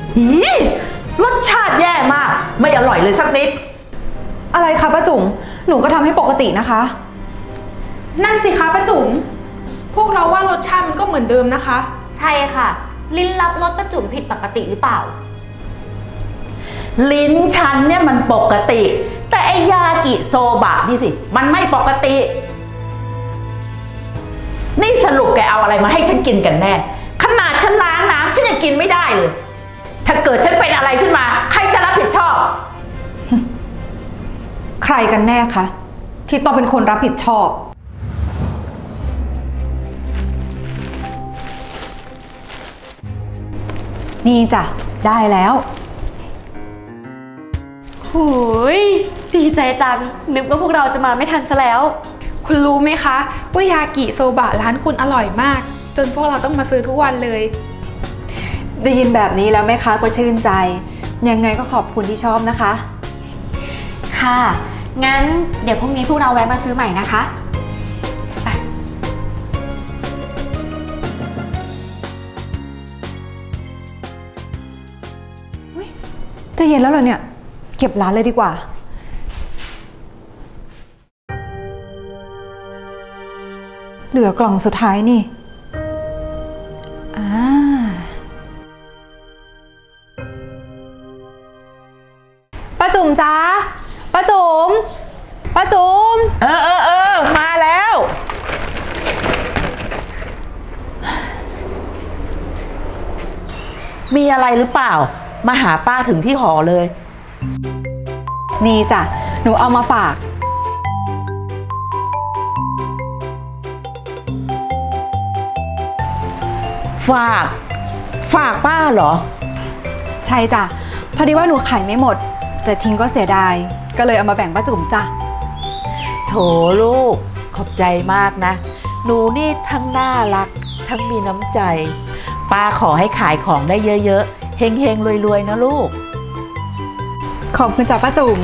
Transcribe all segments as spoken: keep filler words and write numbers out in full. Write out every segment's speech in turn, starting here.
อีรสชาติแย่มากไม่อร่อยเลยสักนิดอะไรคะป้าจุ๋มหนูก็ทำให้ปกตินะคะนั่นสิคะป้าจุ๋มพวกเราว่ารสชาติมันก็เหมือนเดิมนะคะใช่ค่ะลิ้นรับรสป้าจุ๋มผิดปกติหรือเปล่าลิ้นฉันเนี่ยมันปกติแต่ไอยากิโซบะนี่สิมันไม่ปกตินี่สรุปแกเอาอะไรมาให้ฉันกินกันแน่ขนาดฉันล้างน้ำฉันยังกินไม่ได้เลยถ้าเกิดฉันเป็นอะไรขึ้นมาใครจะรับผิดชอบใครกันแน่คะที่ต้องเป็นคนรับผิดชอบนี่จ้ะได้แล้วหูยดีใจจังนึกว่าพวกเราจะมาไม่ทันซะแล้วคุณรู้ไหมคะว่ายากิโซบะร้านคุณอร่อยมากจนพวกเราต้องมาซื้อทุกวันเลยได้ยินแบบนี้แล้วแม่ค้าก็ชื่นใจยังไงก็ขอบคุณที่ชอบนะคะค่ะงั้นเดี๋ยวพรุ่งนี้พวกเราแวะมาซื้อใหม่นะคะจะเย็นแล้วเหรอเนี่ยเก็บร้านเลยดีกว่าเหลือกล่องสุดท้ายนี่อ่าป้าจุ๋มจ้าป้าจุ๋มป้าจุ๋มเออเออเออมาแล้วมีอะไรหรือเปล่ามาหาป้าถึงที่หอเลยนี่จ้ะหนูเอามาฝากฝากฝากป้าเหรอใช่จ้ะพอดีว่าหนูขายไม่หมดจะทิ้งก็เสียดายก็เลยเอามาแบ่งป้าจุ๋มจ้ะโถลูกขอบใจมากนะหนูนี่ทั้งน่ารักทั้งมีน้ำใจป้าขอให้ขายของได้เยอะๆเฮงๆรวยๆนะลูกขอบคุณจ้ะป้าจุ๋ม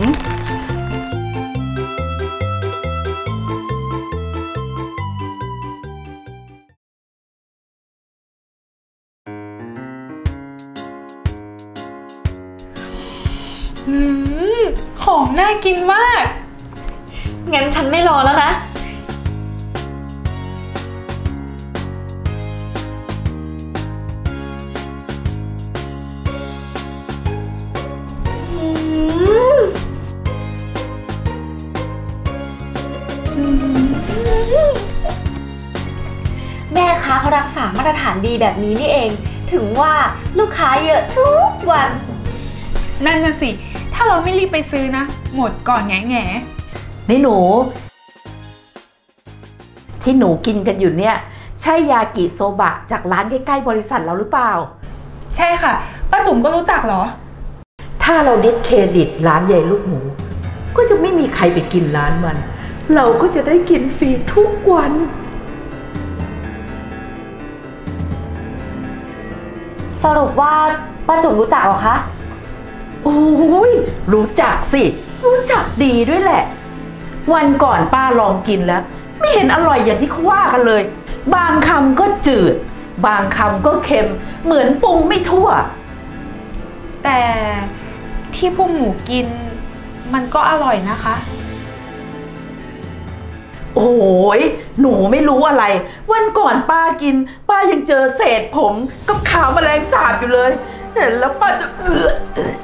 อืมของน่ากินมากงั้นฉันไม่รอแล้วนะแม่ค้าเขารักษามาตรฐานดีแบบนี้นี่เองถึงว่าลูกค้าเยอะทุกวันนั่นน่ะสิถ้าเราไม่รีบไปซื้อนะหมดก่อนแง่แง่นี่หนูที่หนูกินกันอยู่เนี่ยใช่ยากิโซบะจากร้านใกล้ๆบริษัทเราหรือเปล่าใช่ค่ะป้าจุ๋มก็รู้จักเหรอถ้าเราดิสเครดิตร้านใหญ่ลูกหมูก็จะไม่มีใครไปกินร้านมันเราก็จะได้กินฟรีทุกวันสรุปว่าป้าจุ๋มรู้จักเหรอคะโอ้ยรู้จักสิรู้จักดีด้วยแหละวันก่อนป้าลองกินแล้วไม่เห็นอร่อยอย่างที่เขาว่ากันเลยบางคำก็จืดบางคำก็เค็มเหมือนปรุงไม่ทั่วแต่ที่พวกหนูกินมันก็อร่อยนะคะโอ้ยหนูไม่รู้อะไรวันก่อนป้ากินป้ายังเจอเศษผมกับขาวแมลงสาบอยู่เลยเห็นแล้วป้าจะเอือ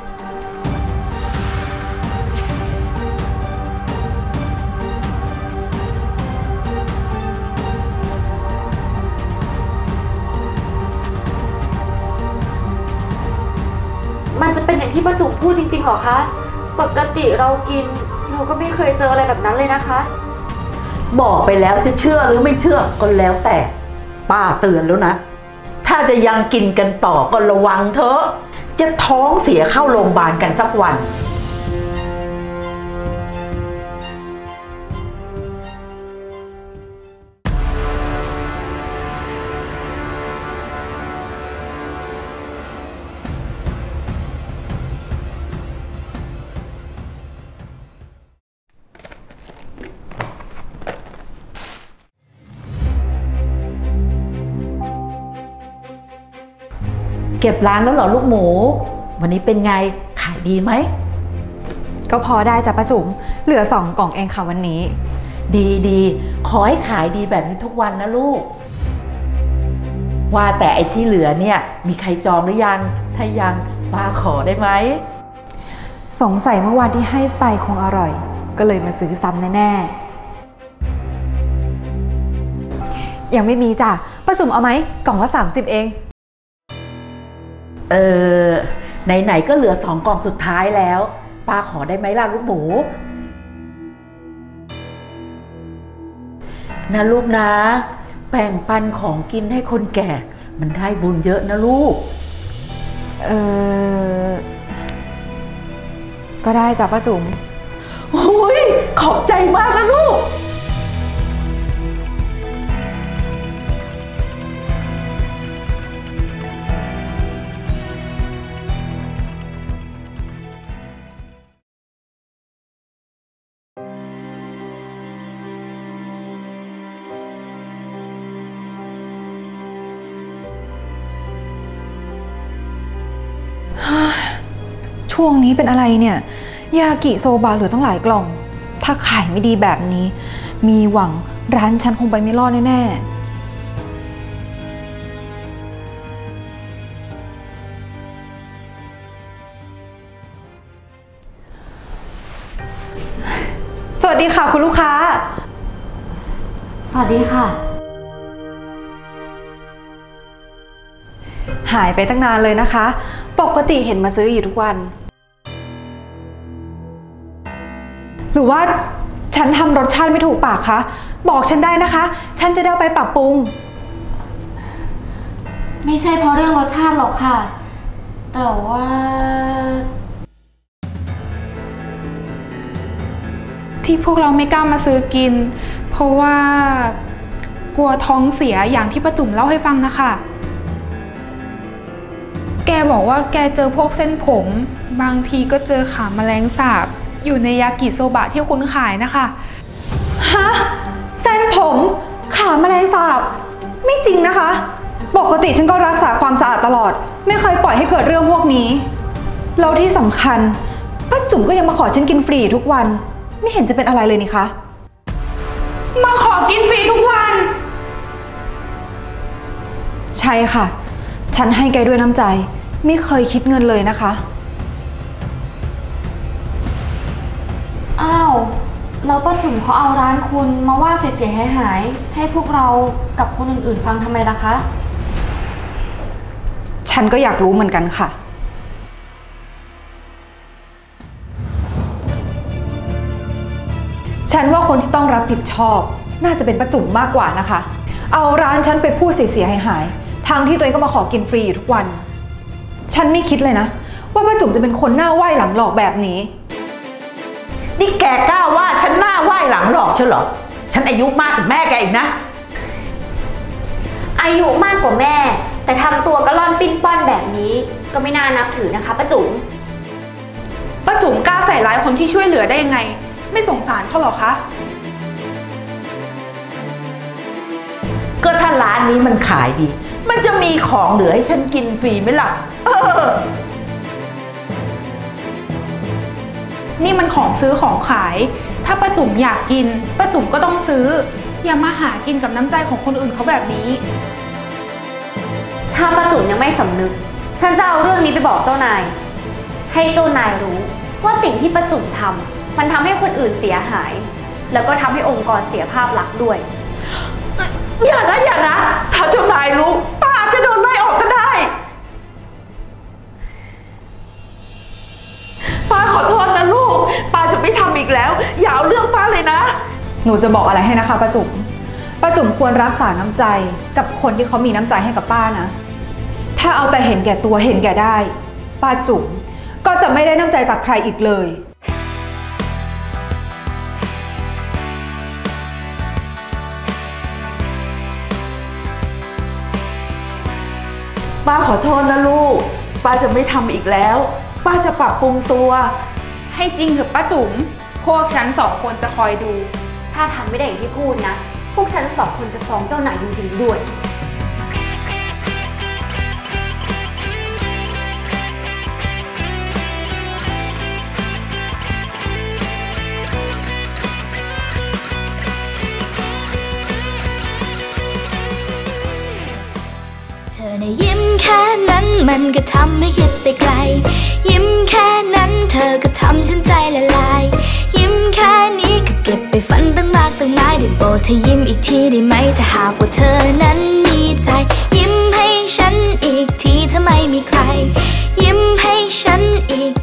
มันจะเป็นอย่างที่ป้าจุ๋มพูดจริงๆหรอคะปกติเรากินเราก็ไม่เคยเจออะไรแบบนั้นเลยนะคะบอกไปแล้วจะเชื่อหรือไม่เชื่อก็แล้วแต่ป้าเตือนแล้วนะถ้าจะยังกินกันต่อก็ระวังเถอะจะท้องเสียเข้าโรงพยาบาลกันสักวัน เก็บร้านแล้วเหรอลูกหมูวันนี้เป็นไงขายดีไหมก็พอได้จ้ะป้าจุ๋มเหลือสองกล่องเองค่ะวันนี้ดีดีขอให้ขายดีแบบนี้ทุกวันนะลูกว่าแต่ไอ้ที่เหลือเนี่ยมีใครจองหรือยังถ้ายังป้าขอได้ไหมสงสัยเมื่อวานที่ให้ไปคงอร่อยก็เลยมาซื้อซ้ำแน่ๆยังไม่มีจ้ะป้าจุ๋มเอาไหมกล่องละสามสิบเองเออไหนๆก็เหลือสองกล่องสุดท้ายแล้วป้าขอได้ไหมล่ะลูกหมูนะลูกนะแบ่งปันของกินให้คนแก่มันได้บุญเยอะนะลูกเออก็ได้จ้ะป้าจุ๋มโอ้ยขอบใจมากนะลูกช่วงนี้เป็นอะไรเนี่ยยากิโซบะเหลือต้องหลายกล่องถ้าขายไม่ดีแบบนี้มีหวังร้านฉันคงไปไม่รอดแน่ๆสวัสดีค่ะคุณลูกค้าสวัสดีค่ะหายไปตั้งนานเลยนะคะปกติเห็นมาซื้ออยู่ทุกวันหรือว่าฉันทำรสชาติไม่ถูกปากคะบอกฉันได้นะคะฉันจะได้เอาไปปรับปรุงไม่ใช่เพราะเรื่องรสชาติหรอกค่ะแต่ว่าที่พวกเราไม่กล้ามาซื้อกินเพราะว่ากลัวท้องเสียอย่างที่ป้าจุ๋มเล่าให้ฟังนะคะแกบอกว่าแกเจอพวกเส้นผมบางทีก็เจอขาแมลงสาบอยู่ในยากิโซบะที่คุณขายนะคะฮะเส้นผมขาแมลงสาบไม่จริงนะคะปกติฉันก็รักษาความสะอาดตลอดไม่เคยปล่อยให้เกิดเรื่องพวกนี้แล้วที่สำคัญป้าจุ๋มก็ยังมาขอฉันกินฟรีทุกวันไม่เห็นจะเป็นอะไรเลยนี่คะมาขอกินฟรีทุกวันใช่ค่ะฉันให้แกด้วยน้ำใจไม่เคยคิดเงินเลยนะคะอ้าวแล้วป้าจุ๋มเขาเอาร้านคุณมาว่าเสียหายๆให้พวกเรากับคนอื่นๆฟังทำไมล่ะคะฉันก็อยากรู้เหมือนกันค่ะฉันว่าคนที่ต้องรับผิดชอบน่าจะเป็นป้าจุ๋มมากกว่านะคะเอาร้านฉันไปพูดเสียหายๆทางที่ตัวเองก็มาขอกินฟรีอยู่ทุกวันฉันไม่คิดเลยนะว่าป้าจุ๋มจะเป็นคนหน้าไหว้หลังหลอกแบบนี้นี่แกกล้าว่าฉันหน้าไหว้หลังหลอกใช่เหรอฉันอายุมากกว่าแม่แกอีกนะอายุมากกว่าแม่แต่ทำตัวกระล่อนปิ้นป้อนแบบนี้ก็ไม่น่านับถือนะคะป้าจุ๋มป้าจุ๋มกล้าใส่ร้ายคนที่ช่วยเหลือได้ยังไงไม่สงสารเขาหรอคะก็ถ้าร้านนี้มันขายดีมันจะมีของเหลือให้ฉันกินฟรีไหมล่ะเออนี่มันของซื้อของขายถ้าป้าจุ๋มอยากกินป้าจุ๋มก็ต้องซื้ออย่ามาหากินกับน้ำใจของคนอื่นเขาแบบนี้ถ้าป้าจุ๋มยังไม่สำนึกฉันจะเอาเรื่องนี้ไปบอกเจ้านายให้เจ้านายรู้ว่าสิ่งที่ป้าจุ๋มทำมันทำให้คนอื่นเสียหายแล้วก็ทำให้องค์กรเสียภาพลักษณ์ด้วยอย่านะอย่านะถ้าเจ้านายรู้ป้าจะโดนไล่ออกก็ได้ป้าขอโทษนะลูกป้าจะไม่ทำอีกแล้วอย่าเอาเรื่องป้าเลยนะหนูจะบอกอะไรให้นะคะป้าจุ๋มป้าจุ๋มควรรักษาน้ำใจกับคนที่เขามีน้ำใจให้กับป้านะถ้าเอาแต่เห็นแก่ตัวเห็นแก่ได้ป้าจุ๋มก็จะไม่ได้น้ำใจจากใครอีกเลยป้าขอโทษนะลูกป้าจะไม่ทำอีกแล้วป้าจะปรับปรุงตัวให้จริงเถอะป้าจุ๋มพวกฉันสองคนจะคอยดูถ้าทำไม่ได้อย่างที่พูดนะพวกฉันสองคนจะฟ้องเจ้านายจริงๆด้วยปแค่นั้นมันก็ทำให้คิดไปไกลยิ้มแค่นั้นเธอก็ทำฉันใจละลายยิ้มแค่นี้ก็เก็บไปฝันตั้งมากตั้งหลายได้โปรดเธอยิ้มอีกทีได้ไหมถ้าหากว่าเธอนั้นมีใจยิ้มให้ฉันอีกทีถ้าไม่มีใครยิ้มให้ฉันอีก